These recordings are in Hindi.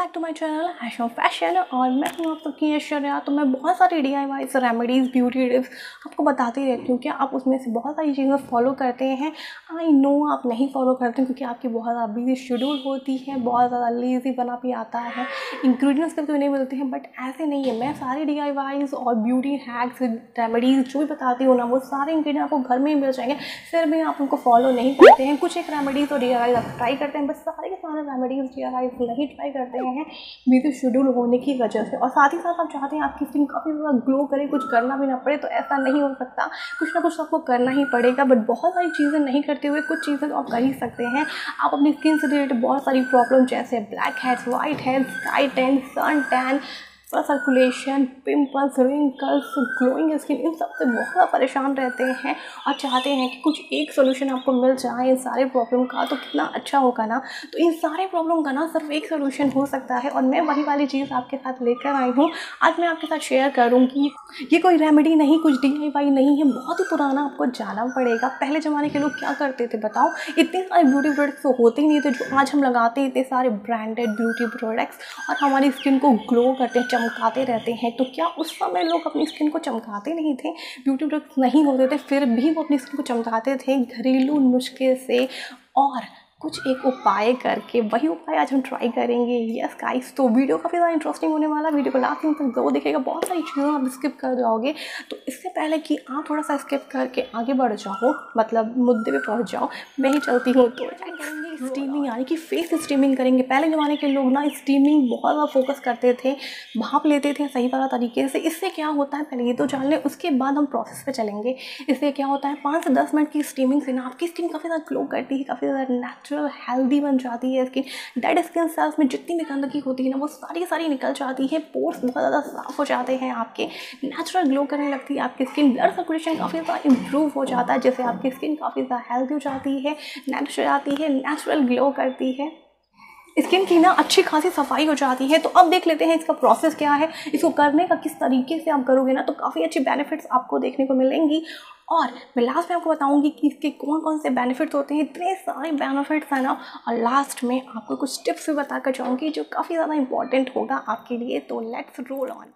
बैक टू माय चैनल हैशो फैशन और मैं हूँ आप सबकी ऐश्वर्या। तो मैं बहुत सारी DIY रेमेडीज़ ब्यूटी टिप्स आपको बताती रहती हूँ कि आप उसमें से बहुत सारी चीज़ें फॉलो करते हैं। आई नो आप नहीं फॉलो करते हैं क्योंकि आपकी बहुत ज़्यादा बिजी शेड्यूल होती है, बहुत ज़्यादा लेजी बना भी आता है, इंग्रेडिएंट्स कभी नहीं मिलते हैं। बट ऐसे नहीं है, मैं सारी DIYs और ब्यूटी हैक्स रेमेडीज़ जो भी बताती हूँ ना, वो सारे इंग्रेडिएंट आपको घर में ही मिल जाएंगे। फिर भी आप उनको फॉलो नहीं करते हैं। कुछ एक रेमेडीज़ और DIYs आप ट्राई करते हैं, बस सारे के सारे रेमेडीज़ DIYs नहीं ट्राई करते हैं बिजी शेड्यूल होने की वजह से। और साथ ही साथ आप चाहते हैं आपकी स्किन काफ़ी ज़्यादा ग्लो करे, कुछ करना भी ना पड़े, तो ऐसा नहीं हो सकता। कुछ ना कुछ आपको करना ही पड़ेगा। बट बहुत सारी चीज़ें नहीं करते हुए कुछ चीज़ें तो आप कर ही सकते हैं। आप अपनी स्किन से रिलेटेड बहुत सारी प्रॉब्लम जैसे black heads, white heads, sky tan, sun tan, circulation, pimples, wrinkles, glowing skin, इन सब से बहुत ज़्यादा परेशान रहते हैं और चाहते हैं कि कुछ एक सोल्यूशन आपको मिल जाए इन सारे प्रॉब्लम का, तो कितना अच्छा होगा ना। तो इन सारे प्रॉब्लम का ना सिर्फ एक सोल्यूशन हो सकता है और मैं वही वाली चीज़ आपके साथ लेकर आई हूँ। आज मैं आपके साथ शेयर करूँगी। ये कोई रेमेडी नहीं, कुछ DIY नहीं है, बहुत ही पुराना आपको जाना पड़ेगा। पहले ज़माने के लोग क्या करते थे बताओ? इतने सारे ब्यूटी प्रोडक्ट्स तो होते ही नहीं थे जो आज हम लगाते हैं, इतने सारे ब्रांडेड ब्यूटी प्रोडक्ट्स और हमारी स्किन को ग्लो करते हैं, चमकाते रहते हैं। तो क्या उस समय लोग अपनी स्किन को चमकाते नहीं थे? ब्यूटी प्रोडक्ट्स नहीं होते थे, फिर भी वो अपनी स्किन को चमकाते थे घरेलू नुस्खे से और कुछ एक उपाय करके। वही उपाय आज हम ट्राई करेंगे। यस गाइस, तो वीडियो काफ़ी ज़्यादा इंटरेस्टिंग होने वाला। वीडियो को लास्ट तक जरूर देखिएगा, बहुत सारी चीज़ें आप स्किप कर जाओगे। तो इससे पहले कि आप थोड़ा सा स्किप करके आगे बढ़ जाओ, मतलब मुद्दे पे पहुंच जाओ, मैं ही चलती हूँ। तो करेंगे स्टीमिंग, यानी कि फेस स्टीमिंग करेंगे। पहले ज़माने के लोग ना स्टीमिंग बहुत ज़्यादा फोकस करते थे, भाप लेते थे सही वाला तरीके से। इससे क्या होता है पहले ये तो जान लें, उसके बाद हम प्रोसेस पे चलेंगे। इससे क्या होता है, 5 से 10 मिनट की स्टीमिंग से ना आपकी स्किन काफ़ी ज़्यादा ग्लो करती है, काफ़ी ज़्यादा नेचुरल हेल्दी बन जाती है स्किन। डेड स्किन सेल्स में जितनी भी गंदगी होती है ना, वो सारी निकल जाती है। पोर्स बहुत ज़्यादा साफ हो जाते हैं आपके, नेचुरल ग्लो करने लगती है आपकी स्किन। ब्लड सर्कुलेशन काफ़ी ज़्यादा इंप्रूव हो जाता है, जिससे आपकी स्किन काफ़ी ज़्यादा हेल्दी हो जाती है, नेचुरल आती है, नेचुरल ग्लो करती है। स्किन की ना अच्छी खासी सफाई हो जाती है। तो अब देख लेते हैं इसका प्रोसेस क्या है, इसको करने का किस तरीके से आप करोगे ना, तो काफ़ी अच्छी बेनिफिट्स आपको देखने को मिलेंगी। और मैं लास्ट में आपको बताऊंगी कि इसके कौन कौन से बेनिफिट्स होते हैं। इतने सारे बेनिफिट्स हैं ना, और लास्ट में आपको कुछ टिप्स भी बताकर जाऊंगी जो काफ़ी ज़्यादा इंपॉर्टेंट होगा आपके लिए। तो लेट्स रोल ऑन।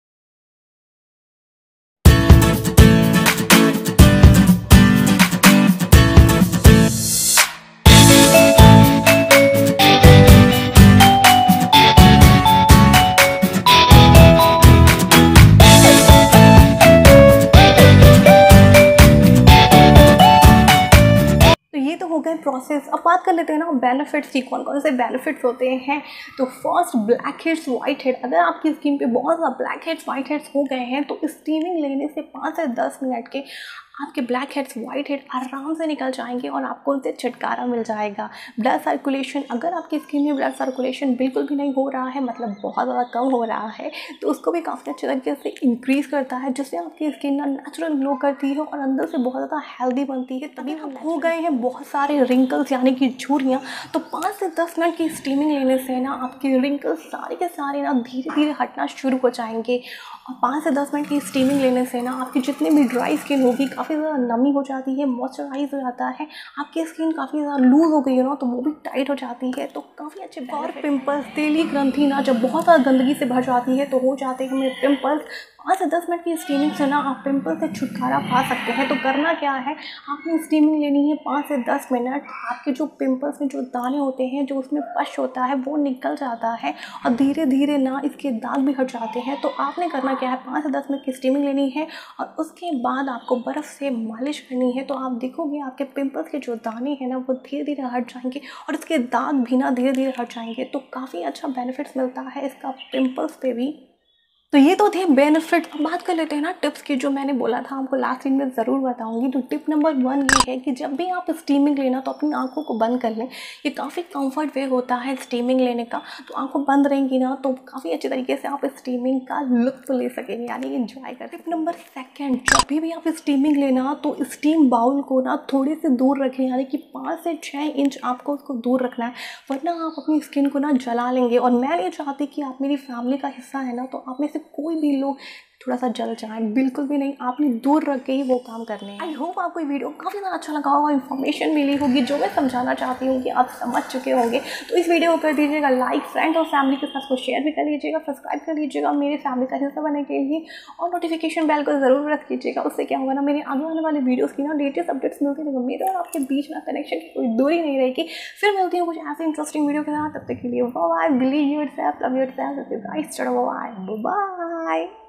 प्रोसेस अब बात कर लेते हैं ना बेनिफिट्स की, कौन कौन से बेनिफिट्स होते हैं। तो first, black heads, white head. अगर आपकी स्किन पे बहुत ज़्यादा ब्लैक हेड्स, वाइट हेड्स हो गए हैं तो स्टीमिंग लेने से 5 से 10 मिनट के आपके ब्लैक हेड्स, वाइट हेड आराम से निकल जाएंगे और आपको उनसे छुटकारा मिल जाएगा। ब्लड सर्कुलेशन, अगर आपकी स्किन में ब्लड सर्कुलेशन बिल्कुल भी नहीं हो रहा है, मतलब बहुत ज़्यादा कम हो रहा है, तो उसको भी काफ़ी अच्छे तरीके से इंक्रीज़ करता है, जिससे आपकी स्किन ना नेचुरल ग्लो करती है और अंदर से बहुत ज़्यादा हेल्दी बनती है। तभी हम हो गए हैं बहुत सारे रिंकल्स यानी कि झुर्रियाँ, तो 5 से 10 मिनट की स्टीमिंग लेने से ना आपके रिंकल्स सारे के सारे ना धीरे धीरे हटना शुरू हो जाएंगे। और 5 से 10 मिनट की स्टीमिंग लेने से ना आपकी जितनी भी ड्राई स्किन होगी काफ़ी ज़्यादा नमी हो जाती है, मॉइस्चराइज हो जाता है। आपकी स्किन काफ़ी ज़्यादा लूज़ हो गई है ना, तो वो भी टाइट हो जाती है। तो काफ़ी अच्छे। और पिंपल्स, तेली ग्रंथि ना जब बहुत ज़्यादा गंदगी से भर जाती है तो हो जाते हैं हमें पिंपल्स। 5 से 10 मिनट की स्टीमिंग से ना आप पिंपल से छुटकारा पा सकते हैं। तो करना क्या है, आपने स्टीमिंग लेनी है 5 से 10 मिनट। आपके जो पिंपल्स में जो दाने होते हैं, जो उसमें पश होता है, वो निकल जाता है और धीरे धीरे ना इसके दाग भी हट जाते हैं। तो आपने करना क्या है, 5 से 10 मिनट की स्टीमिंग लेनी है और उसके बाद आपको बर्फ़ से मालिश करनी है। तो आप देखोगे आपके पिंपल्स के जो दाने हैं ना, वो धीरे धीरे हट जाएंगे और इसके दाग भी ना धीरे धीरे हट जाएंगे। तो काफ़ी अच्छा बेनिफिट्स मिलता है इसका पिंपल्स पे भी। तो ये तो थे बेनिफिट। अब बात कर लेते हैं ना टिप्स की, जो मैंने बोला था आपको लास्ट दिन में ज़रूर बताऊंगी। तो टिप नंबर 1 ये है कि जब भी आप स्टीमिंग लेना तो अपनी आंखों को बंद कर लें। ये काफ़ी कंफर्ट वे होता है स्टीमिंग लेने का। तो आंखों बंद रहेंगी ना, तो काफ़ी अच्छे तरीके से आप स्टीमिंग का लुत्फ ले सकेंगे, यानी एंजॉय कर। टिप नंबर 2, जब भी आप स्टीमिंग लेना तो स्टीम बाउल को ना थोड़े से दूर रखें, यानी कि 5 से 6 इंच आपको उसको दूर रखना है, वरना आप अपनी स्किन को ना जला लेंगे। और मैं नहीं चाहती कि आप मेरी फैमिली का हिस्सा है ना, तो आप में से कोई भी लोग थोड़ा सा जल जाए, बिल्कुल भी नहीं, आपने दूर रख के ही वो काम करने हैं। आई होप आपको ये वीडियो काफ़ी ज़्यादा अच्छा लगा होगा, इन्फॉर्मेशन मिली होगी, जो मैं समझाना चाहती हूँ कि आप समझ चुके होंगे। तो इस वीडियो को कर दीजिएगा लाइक, फ्रेंड और फैमिली के साथ को शेयर भी कर लीजिएगा, सब्सक्राइब कर लीजिएगा मेरे फैमिली का हिस्सा बनने के लिए, और नोटिफिकेशन बेल को ज़रूर प्रेस कीजिएगा। उससे क्या होगा ना, मेरे आगे आने वाले वीडियोज़ की ना लेटेस्ट अपडेट्स मिलती रहेंगी, मेरे और आपके बीच ना कनेक्शन की कोई दूरी नहीं रहेगी। फिर मिलती हूँ कुछ ऐसे इंटरेस्टिंग वीडियो के साथ, तब तक के लिए bye, believe yourself, love yourself, guys, चलो बाय बाय।